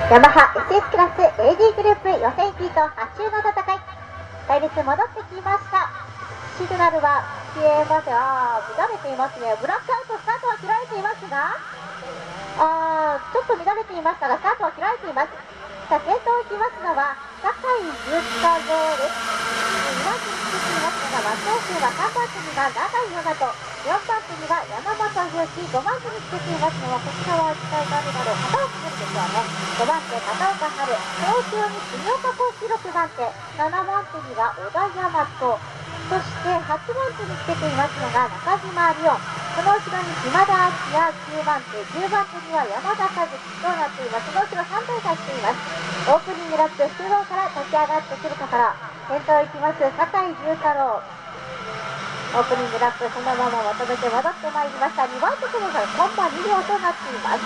ヤマハ SS クラス AD グループ予選ヒート8周の戦い、隊列戻ってきました。シグナルは消えます。乱れていますね。ブラックアウト、スタートは切られていますが、ちょっと乱れていましたが、スタートは切られています。さあ、先頭を行きますのは酒井重太郎です。2番手につけていますのが松尾修馬、3番手には永井大和、4番手には山本祐希、5番手につけていますのは、こちらは一体誰だろう、片岡春ですよね。5番手片岡春、その後ろに杉岡浩一6番手、7番手には小田大和、そして8番手につけていますのが中島リオン、その後ろに島田明也9番手、10番手には山田和樹となっています。その後ろ3台が来ています。オープニングラップ、中央から立ち上がってくるかから、先頭行きます酒井重太郎。オープニングラップ、そのまままとめて戻ってまいりました。2番手との差コンマ2秒となっています。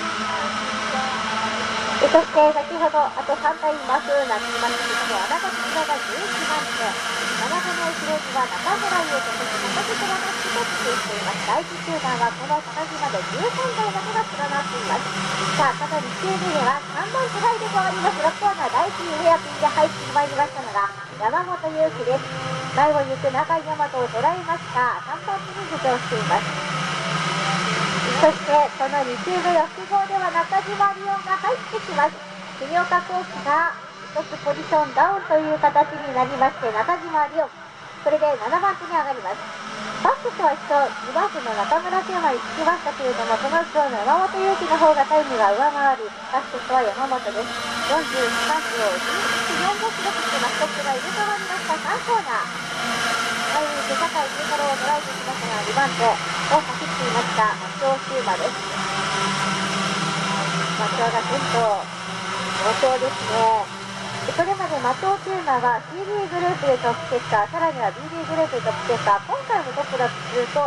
そして先ほどあと3台いますなっていますけども、穴垣白が11番手、7番の後ろには中村優斗、そして中島の人とついています。第1集団はこの高木まで13台だけが連なっています。さあ、ただ2周目では3番手入れ替わります。6コーナー第1にヘアピンで入ってまいりましたのが山本祐希です。前を行く中井大和を捉えました。3番手に浮上しています。そしてその2周目6号では中島リオンが入ってきます。杉岡浩樹が1つポジションダウンという形になりまして、中島リオン、これで7番手に上がります。バックスは一度2番手の中村聖馬につきましたけれども、その後ろの山本祐希の方がタイムが上回り、バックスは山本です。43秒11、4号記録してます。トップが入れ替わりました3コーナー。酒井重太郎を捉えてきましたが、2番手を走っていました松尾修馬です。松尾が先頭、好調ですね。それまで松尾修馬は CD グループでトップ結果、さらには BD グループでトップ結果、今回もトップだとすると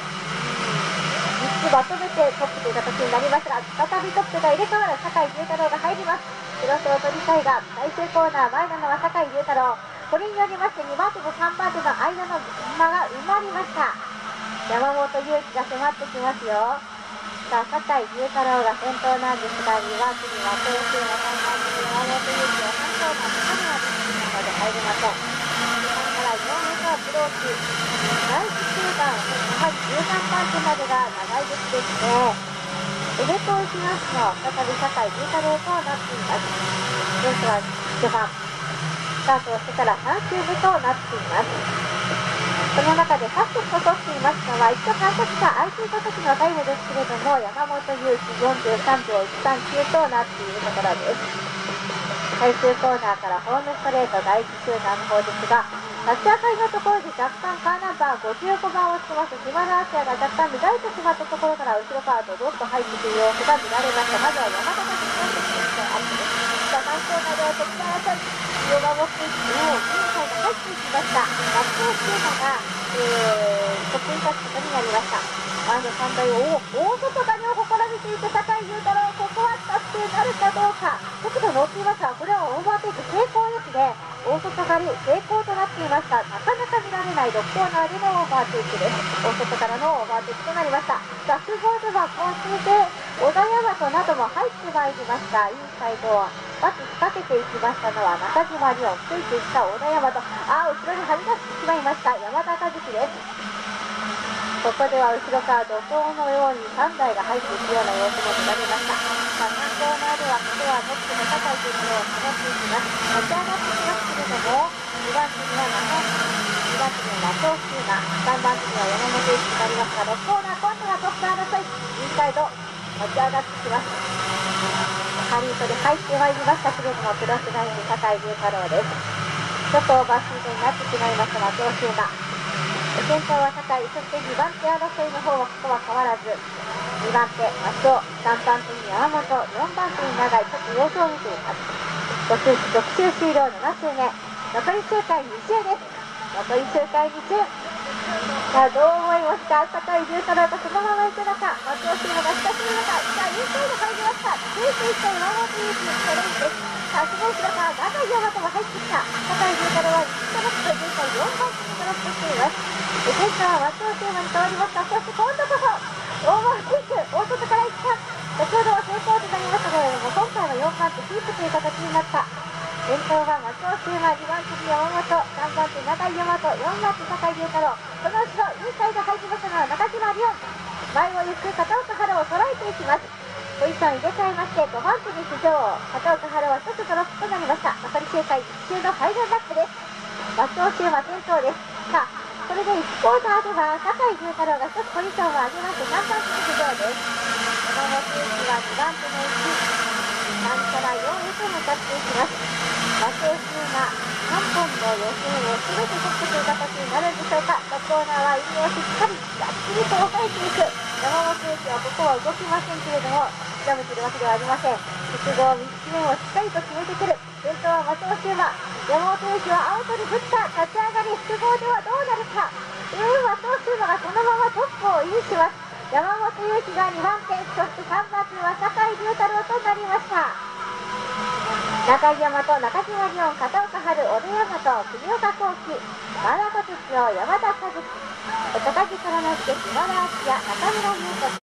3つまとめてトップという形になりますが、再びトップが入れ替わる酒井重太郎が入ります。クロスを取りたいが最終コーナー前なのは酒井重太郎、これによりまして2番手と3番手の間の馬が埋まりました。山本祐希が迫ってきますよ。さあ、酒井重太郎が先頭なんですが、2番手には東州の3番手に山本祐希は3コーナーの神は出てきたので入りません。3から4へとアプローチ、第1集団、やはり13番手までが長いですね。上と行きますと再び酒井重太郎となっています。レースは序盤スタートをしてから3周目となっています。その中でファストと取っていますのは、一度観察が空いていた時のタイムですけれども、山本祐希43秒139となっているところです。最終コーナーからホームストレート第1集団の方ですが、立ち上がりのところで若干カーナンバー55番をつけます島田明也が若干乱れてしまったところから後ろからドドッと入ってくる様子が見られました。まずは山形選手のアップです。さあ、3コーナーでは徳田さんを守っていって現在が入っていきました。松尾修馬がトップに立つことになりました。前の3台を大外刈りを試みていて酒井重太郎、ここは達成なるかどうか。速度乗っていますが、これはオーバーテイク成功ですね。大外刈り成功となっていました。なかなか見られない6コーナーでのオーバーテイクです。大外からのオーバーテイクとなりました。学号では今週で小田大和なども入ってまいりました。インサイドをバツかけていきましたのは中島リオン、ついていった小田大和、後ろにはみ出してしまいました山田和樹です。ここでは後ろから怒涛のように3台が入っていくような様子も見られました。さあ、3コーナーではここはトップの酒井選手を保っていきます。立ち上がってきますけれども、2番手には2番手には松尾修馬、3番手には山本祐希となりますが、6コーナー今度はトップ争い、インサイド立ち上がってきます。ハリートで入ってまいりましたけれども、クロスラインに酒井重太郎です。ちょっとオーバースピードになってしまいました松尾修馬。先頭は酒井、そして2番手争いの方はここは変わらず、2番手松尾、3番手に山本、4番手に長井、ちょっと様子を見ています。6周終了7周目、残り周回2周です。残り周回2周、さあどう思いますか。酒井重太郎とそのまま行くのか、松尾修馬が近すぎるのか。さあインサイド入りました。ついていった山本祐希のチャレンジです。さあすごい後ろから長井大和も入ってきた。酒井重太郎は1トロップ、現在4番手にトロップしています。センターは松尾修馬に変わりました。そして今度こそオーバーテイク、大外から行った先ほどは成功となりましたけれども、今回は4番手キープという形になった。先頭が松尾修馬、2番手に山本、3番手永井大和、4番手酒井龍太郎、その後ろインサイド入りましたのは中島リオン、前を行く片岡春を捉えていきます。ポジション入れ替えまして5番手に出場、片岡春は1つドロップとなりました。残り周回1周のファイナルラップです。松尾修馬先頭です。さあこれで1コーナーでは酒井龍太郎が1つポジションを上げまして3番手に出場です。山本由紀は2番手の1、3から4へと向かっていきます。松尾修馬3本の予選を全て取ってくる形になるんでしょうか。トップコーナーは入りをしっかりがっちりと抑えていく。山本由紀はここは動きませんけれども、極めているわけではありません。複合3つ目をしっかりと決めてくる。先頭は松尾修馬、山本由紀はアウトに振った。立ち上がり複合ではどうなるか。松尾修馬がそのままトップを維持します。山本由紀が2番手、そして3番手は酒井龍太郎となりました。中井大和、中島リオン、片岡春、小野大和、国岡幸輝、マナコ鉄道、山田和樹、高木空之助、島田敦也、中村優斗。